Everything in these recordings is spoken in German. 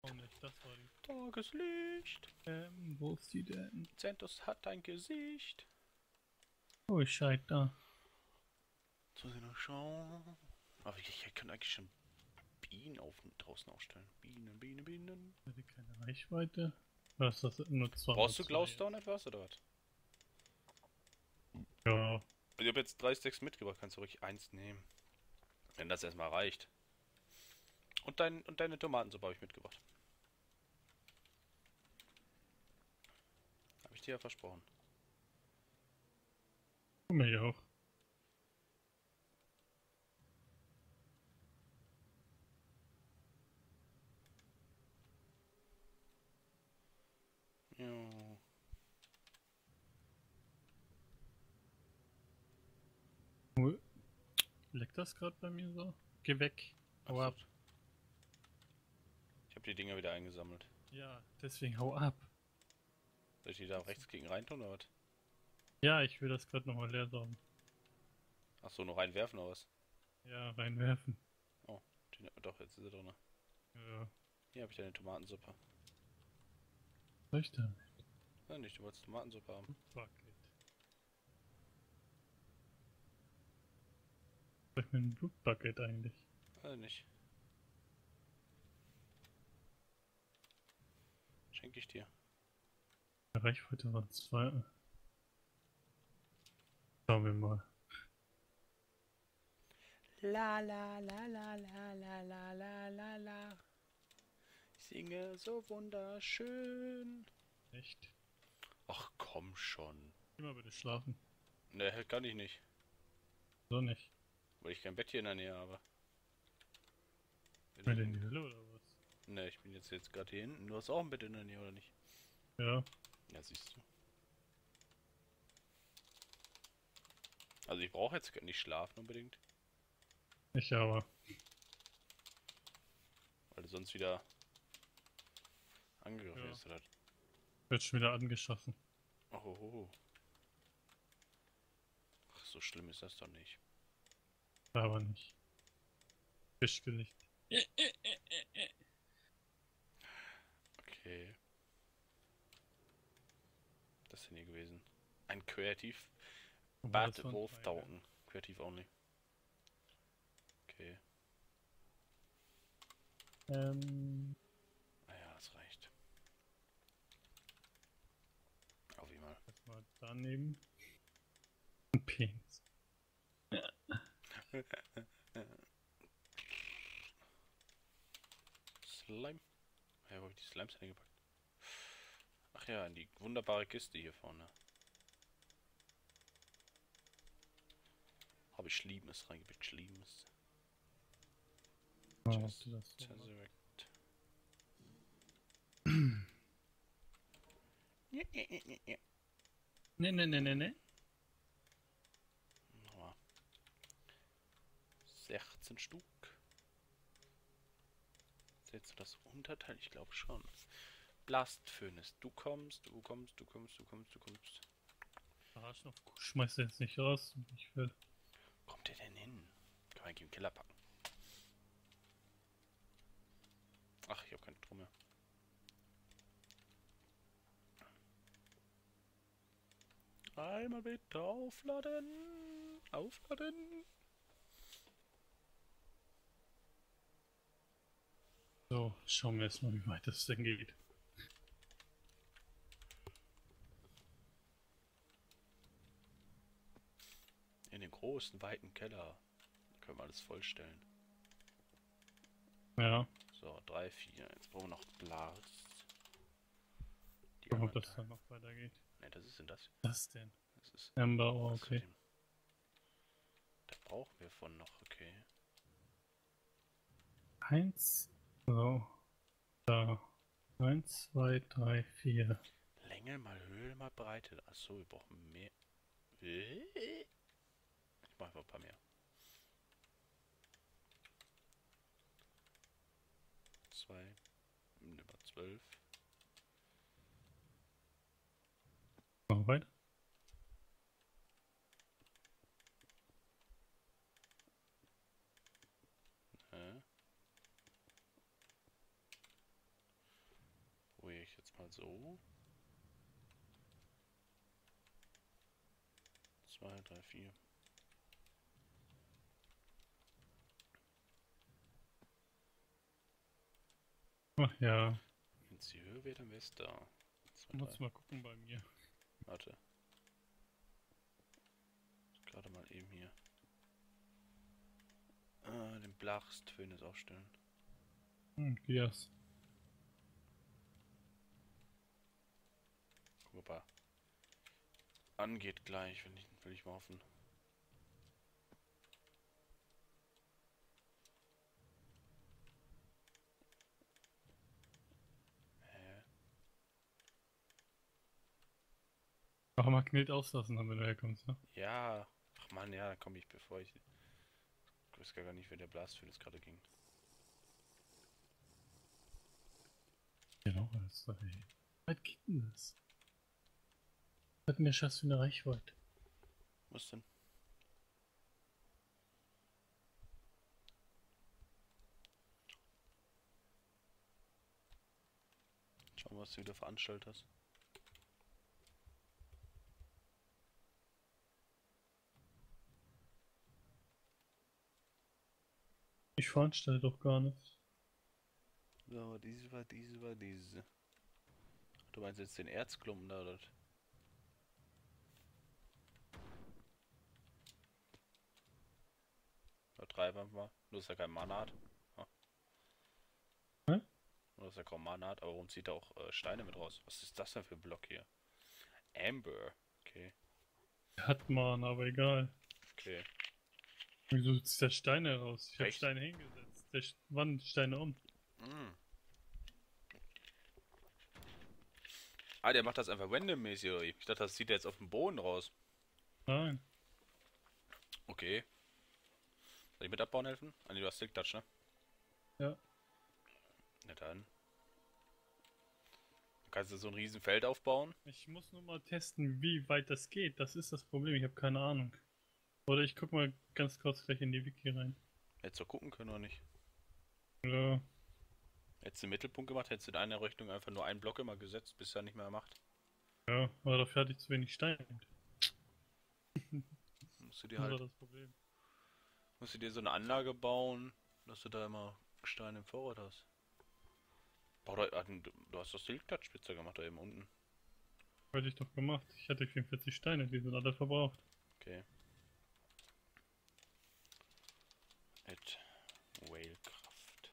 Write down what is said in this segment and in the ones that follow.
Auch nicht, das war die. Tageslicht. Wo ist die denn? Zentus hat ein Gesicht. Oh, ich scheit da. So, sie noch schauen. Aber ich kann eigentlich schon Bienen draußen aufstellen. Bienen, Bienen, Bienen. Hatte keine Reichweite. Was ist das? Nur 2 Brauchst du x 2 Glowstone etwas oder was? Ja, Ich habe jetzt 3 Stacks mitgebracht, kannst du ruhig eins nehmen. Wenn das erstmal reicht. Und deine Tomatensuppe habe ich mitgebracht. Habe ich dir ja versprochen. guck mich auch. Jo. Leckt das gerade bei mir so? Geh weg. Hau Achso. ab. Ich habe die Dinger wieder eingesammelt. Ja, deswegen hau ab. Soll ich die da rechts gegen reintun oder was? Ja, ich will das gerade nochmal leer saugen. Achso, nur reinwerfen oder was? Ja, reinwerfen. Oh, doch, jetzt ist er drin. Ja, Hier habe ich deine Tomatensuppe. was soll ich da? Nein, nicht, du wolltest Tomatensuppe haben. Bucket. Was ist mit einem Blutbucket eigentlich? Nicht. Schenke ich dir. Die Reichweite waren 2. Schauen wir mal. La la la la la la la la la la. Ich singe so wunderschön. Echt? Ach komm schon. Geh mal bitte schlafen. Ne, kann ich nicht. So nicht. Weil ich kein Bett hier in der Nähe habe. Mit in die Hölle oder was? Ne, ich bin jetzt gerade hier hinten. Du hast auch ein Bett in der Nähe, oder nicht? Ja. Ja, siehst du. Also ich brauche jetzt nicht schlafen unbedingt. Ich aber. Weil du sonst wieder angegriffen Ja. wirst, oder? Wird schon wieder angeschossen. Oh, oh, oh. Ach, so schlimm ist das doch nicht. Aber nicht. Fischgesicht. Okay. Das ist denn hier gewesen? Ein Creative Aber das Bad war ein Wolf Pfeil. Token. Creative only. Okay. Naja, das reicht. Auf jeden Fall. Erstmal daneben. Ein Penis. Slime. Ja, wo habe ich die Slimes eingepackt? Ach ja, in die wunderbare Kiste hier vorne. Habe ich Schlimmes reingepackt. Schlimmes. Oh, ob Chest. du das so machst. Tesseract. Ne. Nochmal. 16 Stück. Setzt du das Unterteil? Ich glaube schon. Blast Furnace. Du kommst. Arsch auf Kuh. Schmeiß jetzt nicht raus. Ich will. Kommt der denn hin? Kann man eigentlich im Keller packen. Ach, ich habe keinen Strom mehr. Einmal bitte aufladen. Aufladen. So, schauen wir erstmal, wie weit das denn geht. In den großen, weiten Keller. Da können wir alles vollstellen. Ja, So, 3, 4. Jetzt brauchen wir noch Glas. Die ob anderen das Teile. dann noch weitergeht. Ne, das ist denn das. Was denn? Das ist. Amber, oh, das okay. Da brauchen wir von noch, okay. 1, so. Da. 1, 2, 3, 4. Länge mal Höhe mal Breite. Achso, wir brauchen mehr. Ich mache einfach ein paar mehr. 2. Nummer 12. Noch weiter. ich jetzt mal so. 2, 3, 4. Ach ja, Jetzt die Höhe wird am besten da. 2, muss 3. mal gucken bei mir. Warte. Gerade mal eben hier. Den Blachstföhn jetzt aufstellen. Yes. Guck mal. Angeht gleich, will ich mal hoffen. Hä? Auch Magnet auslassen, wenn du herkommst, ne? Ja. Ach man, ja, da komme ich bevor ich... Ich weiß gar nicht, wer der Blastföhn jetzt gerade ging. Genau, das ist wie weit geht denn das? Was hat denn der Schatz für eine Reichweite? Was denn? Schauen wir, was du wieder veranstaltet hast. Ich veranstalte doch gar nichts. So, diese. Du meinst jetzt den Erzklumpen da, oder? Oder treiben wir mal. Du hast ja kein Mana hat. Ah. Hä? Du hast ja kaum Mana hat, aber warum zieht er auch Steine mit raus? Was ist das denn für ein Block hier? Amber. Okay. Hat man, aber egal. Okay. Wieso zieht der Steine raus? Ich habe Echt? Steine hingesetzt. Der wandert Steine um. Mm. Ah, der macht das einfach randommäßig, oder? Ich dachte, das zieht er jetzt auf dem Boden raus. Nein. Okay. Soll ich mit abbauen helfen? Ah, nee, du hast Silk Touch, ne? Ja. Na dann. Kannst du so ein riesen Feld aufbauen? Ich muss nur mal testen, wie weit das geht. Das ist das Problem. Ich habe keine Ahnung. Oder ich guck mal ganz kurz gleich in die Wiki rein. Hättest du gucken können oder nicht? Ja. Hättest du einen Mittelpunkt gemacht, hättest du in einer Richtung einfach nur einen Block immer gesetzt, bis er nicht mehr macht. Ja, aber dafür hatte ich zu wenig Steine. Musst du dir Das war halt, das Problem. musst du dir so eine Anlage bauen, dass du da immer Steine im Vorrat hast. Bau da, du hast doch Silk Touch Spitze gemacht da eben unten. Hatte ich doch gemacht. Ich hatte 44 Steine, die sind alle verbraucht. Okay. At Whalekraft.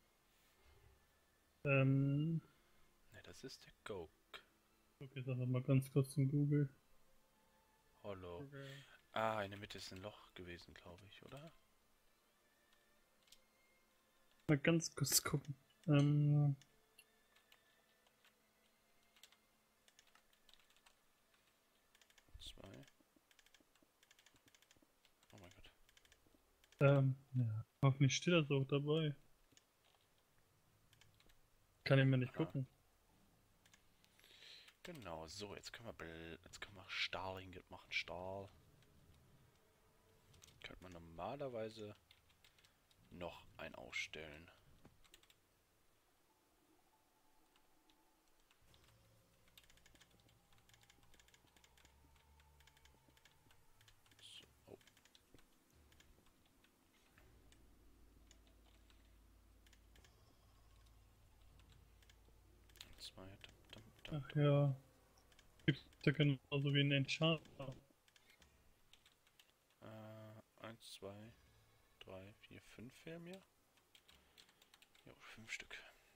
Ne, Ne, das ist der Coke. guck jetzt einfach mal ganz kurz in Google. Hollow. Okay. Ah, in der Mitte ist ein Loch gewesen, glaube ich, oder? Mal ganz kurz gucken. 2. Oh mein Gott. Ja. Hoffentlich steht das auch dabei. Kann ich mir nicht Aha. gucken. Genau, so, jetzt können wir Stahl machen. Stahl. Könnte man normalerweise noch ein ausstellen. So, oh. Zwei. Ach ja. Gibt's da genauso wie ein Enchanter. 1, 2, 3, 4, 5 fehlen mir. Jo, 5 Stück.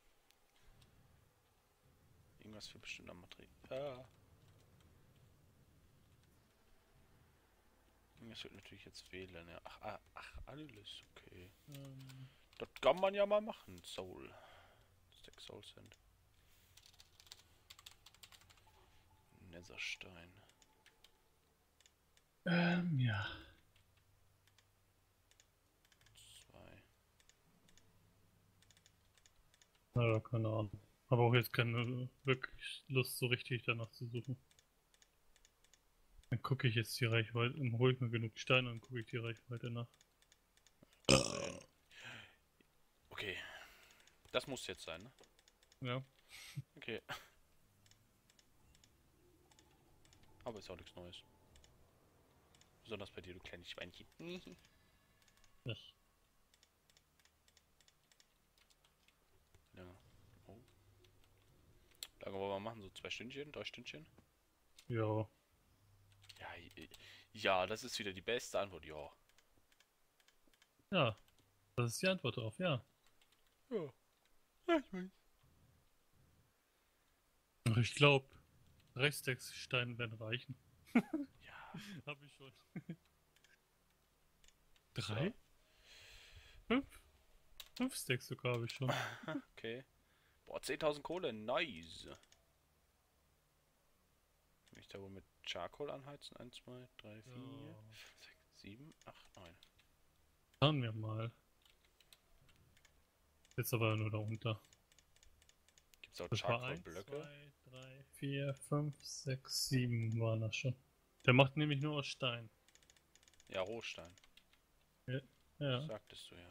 Irgendwas für bestimmter Material. Ah. Irgendwas wird natürlich jetzt wählen, ja. Ach, alles, okay. Das kann man ja mal machen, Soul. Stack Soul Sand. Netherstein. Ja. 2. Ja, keine Ahnung. Aber auch jetzt keine wirklich Lust, so richtig danach zu suchen. Dann gucke ich jetzt die Reichweite, dann hole ich mir genug Steine und gucke ich die Reichweite nach. Okay. Das muss jetzt sein, ne? Ja. Okay. Aber ist auch nichts Neues. Besonders bei dir, du kleines Schweinchen. Ich. Ja. Oh. Lange wollen wir machen? So 2 Stündchen, 3 Stündchen? Ja. Ja, ja, das ist wieder die beste Antwort, ja. Ja. Das ist die Antwort drauf, ja. Ja. Ja, ich weiß. Ach, ich glaube, 3 Stacks Steine werden reichen. Ja. Hab ich schon. So. 3? 5? 5 Stacks sogar habe ich schon. Okay. Boah, 10.000 Kohle, nice. Kann ich da wohl mit Charcoal anheizen? 1, 2, 3, 4, Ja. 6, 7, 8, 9. Schauen wir mal. Jetzt aber nur darunter. Gibt's auch Das war 1, Charcoal-Blöcke? 2, 3, 4, 5, 6, 7 waren das schon. Der macht nämlich nur aus Stein. Ja, Rohstein. Ja. Sagtest du ja.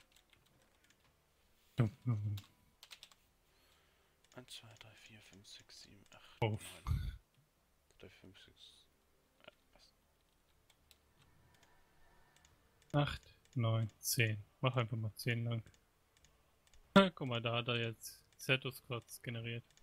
1, 2, 3, 4, 5, 6, 7, 8, Oh. 9. 3, 5, 6. Was? 8, 9, 10. Mach einfach mal 10 lang. Guck mal, da hat er jetzt Zertus-Quads generiert.